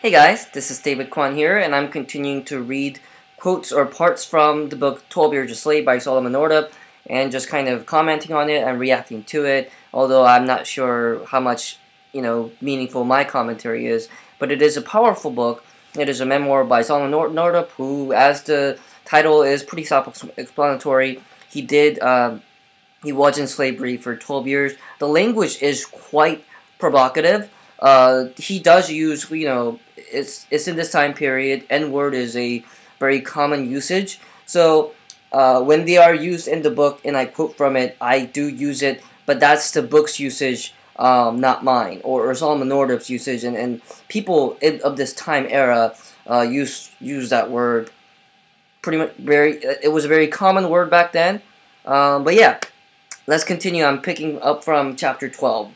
Hey guys, this is David Kwan here, and I'm continuing to read quotes or parts from the book 12 Years a Slave by Solomon Northup, and just kind of commenting on it and reacting to it, although I'm not sure how much, meaningful my commentary is, but it is a powerful book. It is a memoir by Solomon Northup, who, as the title is pretty self-explanatory, he was in slavery for 12 years. The language is quite provocative. He does use, it's in this time period. N-word is a very common usage. So when they are used in the book, and I quote from it, I do use it, but that's the book's usage, not mine, or Solomon Northup's usage. And people of this time era use that word pretty much it was a very common word back then. But yeah. Let's continue. I'm picking up from chapter 12,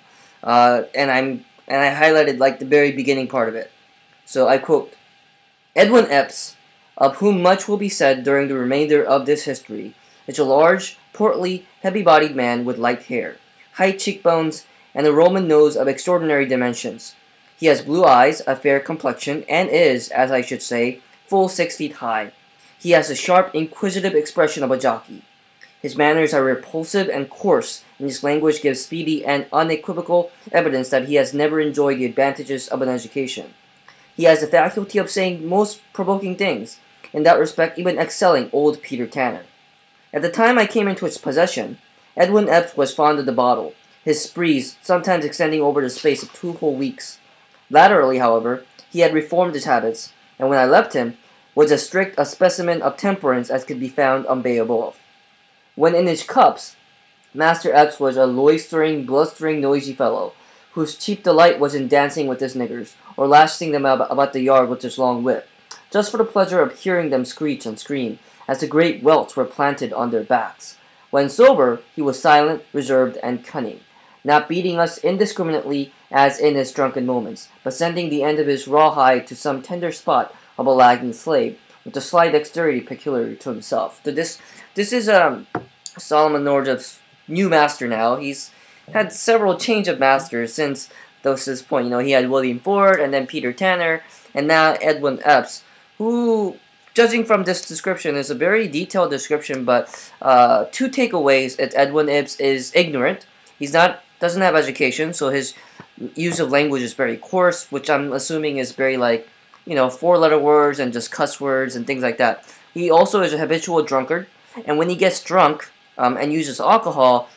and I highlighted like the very beginning part of it. So I quote: Edwin Epps, of whom much will be said during the remainder of this history, is a large, portly, heavy-bodied man with light hair, high cheekbones, and a Roman nose of extraordinary dimensions. He has blue eyes, a fair complexion, and is, as I should say, full 6 feet high. He has the sharp, inquisitive expression of a jockey. His manners are repulsive and coarse, and his language gives speedy and unequivocal evidence that he has never enjoyed the advantages of an education. He has the faculty of saying most provoking things, in that respect even excelling old Peter Tanner. At the time I came into its possession, Edwin Epps was fond of the bottle, his sprees sometimes extending over the space of 2 whole weeks. Latterly, however, he had reformed his habits, and when I left him, was as strict a specimen of temperance as could be found on Bay of Beowulf. When in his cups, Master Epps was a loitering, blustering, noisy fellow, whose chief delight was in dancing with his niggers, or lashing them about the yard with his long whip, just for the pleasure of hearing them screech and scream, as the great welts were planted on their backs. When sober, he was silent, reserved, and cunning, not beating us indiscriminately as in his drunken moments, but sending the end of his rawhide to some tender spot of a lagging slave, with the sly dexterity peculiar to himself. So this is Solomon Northup's new master now. He's had several change of masters since this point. He had William Ford, and then Peter Tanner, and now Edwin Epps, who, judging from this description, is a very detailed description, but two takeaways: Edwin Epps is ignorant. Doesn't have education, so his use of language is very coarse, which I'm assuming is very like, 4-letter words and just cuss words and things like that. He also is a habitual drunkard, and when he gets drunk and uses alcohol,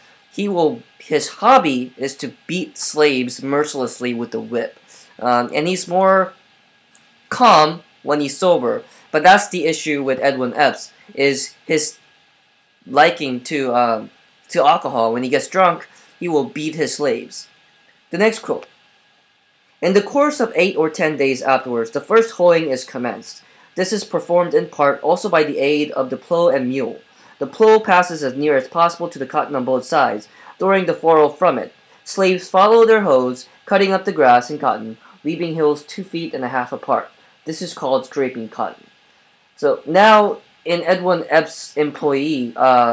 his hobby is to beat slaves mercilessly with the whip. And he's more calm when he's sober. But that's the issue with Edwin Epps, is his liking to alcohol. When he gets drunk, he will beat his slaves. The next quote: In the course of 8 or 10 days afterwards, the first hoeing is commenced. This is performed in part also by the aid of the plough and mule. The plough passes as near as possible to the cotton on both sides, throwing the furrow from it. Slaves follow their hoes, cutting up the grass and cotton, leaving hills 2 feet and a half apart. This is called scraping cotton. So now, in Edwin Epps' employee,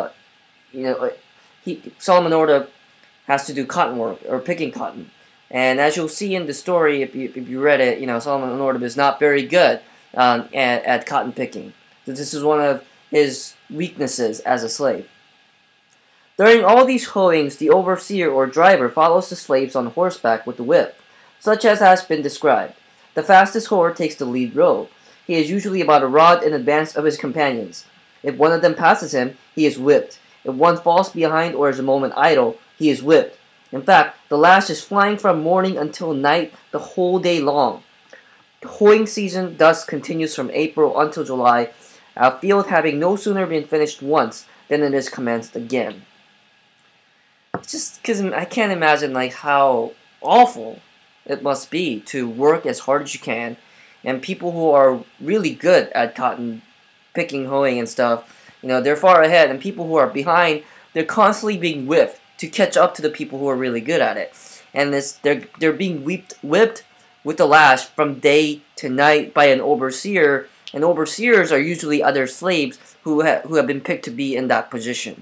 Solomon Northup has to do cotton work, or picking cotton. And as you'll see in the story, if you read it, Solomon Northup is not very good at cotton picking. So this is one of his weaknesses as a slave. During all these hoeings, the overseer or driver follows the slaves on horseback with the whip, such as has been described. The fastest hoer takes the lead row. He is usually about a rod in advance of his companions. If one of them passes him, he is whipped. If one falls behind or is a moment idle, he is whipped. In fact, the lash is flying from morning until night the whole day long. The hoeing season thus continues from April until July, our field having no sooner been finished once than it is commenced again. Just because I can't imagine how awful it must be to work as hard as you can, and people who are really good at cotton picking, hoeing, and stuff, they're far ahead, and people who are behind, they're constantly being whipped to catch up to the people who are really good at it. And they're being whipped with the lash from day to night by an overseer, and overseers are usually other slaves who have been picked to be in that position.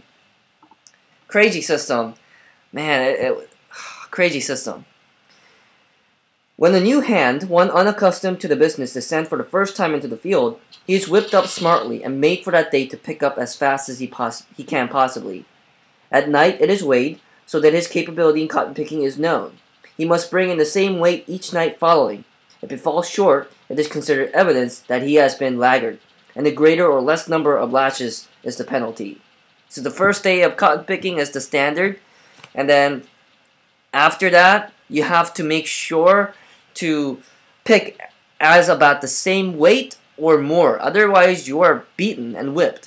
Crazy system. Man, crazy system. When a new hand, one unaccustomed to the business, is sent for the first time into the field, he is whipped up smartly and made for that day to pick up as fast as he can possibly. At night it is weighed, so that his capability in cotton picking is known. He must bring in the same weight each night following. If it falls short, it is considered evidence that he has been laggard, and the greater or less number of lashes is the penalty. So the first day of cotton picking is the standard, and then after that, you have to make sure to pick as about the same weight or more. Otherwise, you are beaten and whipped.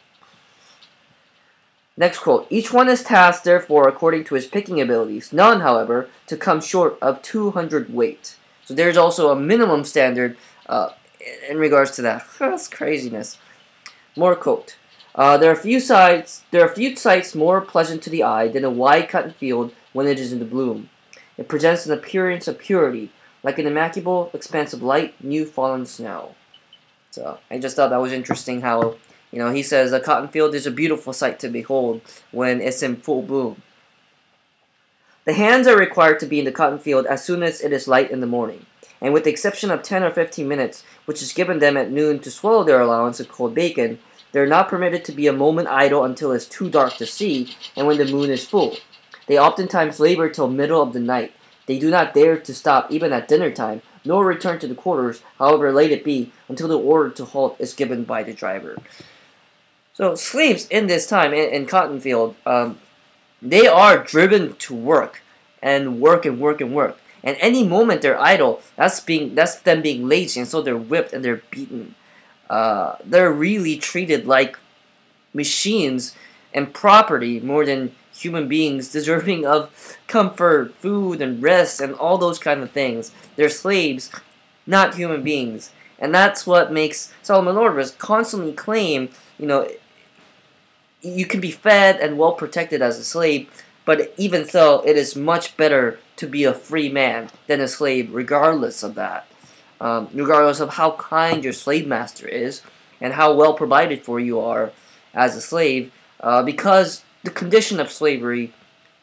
Next quote. Each one is tasked, therefore, according to his picking abilities. None, however, to come short of 200 weight. So there's also a minimum standard in regards to that. That's craziness. More quote. There are few sights more pleasant to the eye than a wide cotton field when it is in the bloom. It presents an appearance of purity, like an immaculate expanse of light, new fallen snow. So I just thought that was interesting how, he says a cotton field is a beautiful sight to behold when it's in full bloom. The hands are required to be in the cotton field as soon as it is light in the morning, and with the exception of 10 or 15 minutes, which is given them at noon to swallow their allowance of cold bacon, they are not permitted to be a moment idle until it is too dark to see, and when the moon is full. They oftentimes labor till middle of the night. They do not dare to stop even at dinner time, nor return to the quarters, however late it be, until the order to halt is given by the driver. So slaves in this time, in cotton field, they are driven to work, and work and work and work. And any moment they're idle, that's them being lazy, and so they're whipped and they're beaten. They're really treated like machines and property more than human beings deserving of comfort, food, and rest, and all those kind of things. They're slaves, not human beings. And that's what makes Solomon Northup constantly claim, you can be fed and well protected as a slave, but even so, it is much better to be a free man than a slave, regardless of that. Regardless of how kind your slave master is and how well provided for you are as a slave, because the condition of slavery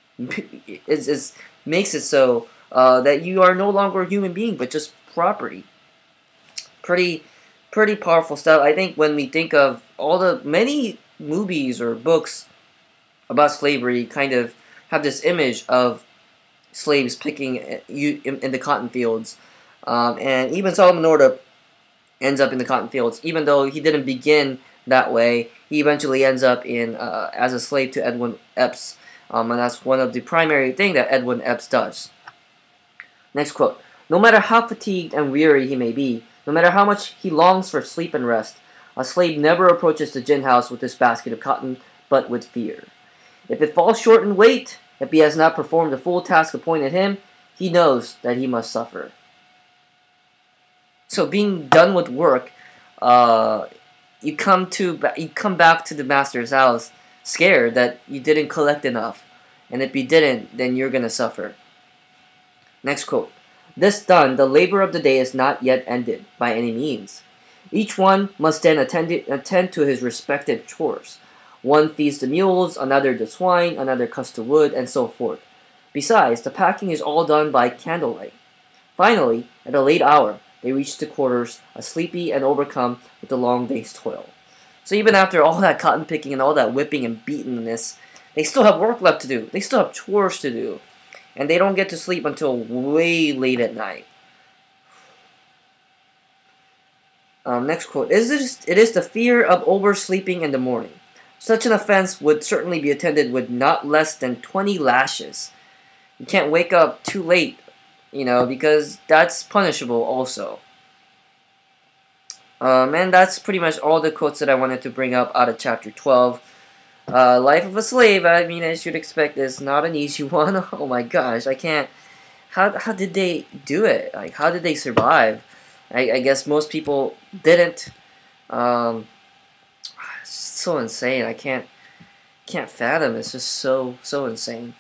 makes it so that you are no longer a human being but just property. Pretty powerful stuff. I think when we think of all the many movies or books about slavery, kind of have this image of slaves picking in the cotton fields, and even Solomon Northup ends up in the cotton fields, even though he didn't begin that way. He eventually ends up in as a slave to Edwin Epps, and that's one of the primary thing that Edwin Epps does. Next quote. No matter how fatigued and weary he may be, no matter how much he longs for sleep and rest, a slave never approaches the gin house with this basket of cotton, but with fear. If it falls short in weight, if he has not performed the full task appointed him, he knows that he must suffer. So being done with work, you come back to the master's house scared that you didn't collect enough, and if you didn't, then you're gonna suffer. Next quote. This done, the labor of the day is not yet ended by any means. Each one must then attend to his respective chores. One feeds the mules, another the swine, another cuts the wood, and so forth. Besides, the packing is all done by candlelight. Finally, at a late hour, they reach the quarters, sleepy and overcome with the long day's toil. So even after all that cotton picking and all that whipping and beatenness, they still have work left to do. They still have chores to do. And they don't get to sleep until way late at night. Next quote. It is the fear of oversleeping in the morning. Such an offense would certainly be attended with not less than 20 lashes. You can't wake up too late, because that's punishable also. And that's pretty much all the quotes that I wanted to bring up out of chapter 12. Life of a slave, as you'd expect, is not an easy one. Oh my gosh, I can't. How did they do it? Like, how did they survive? I guess most people didn't. It's just so insane. I can't fathom. It's just so insane.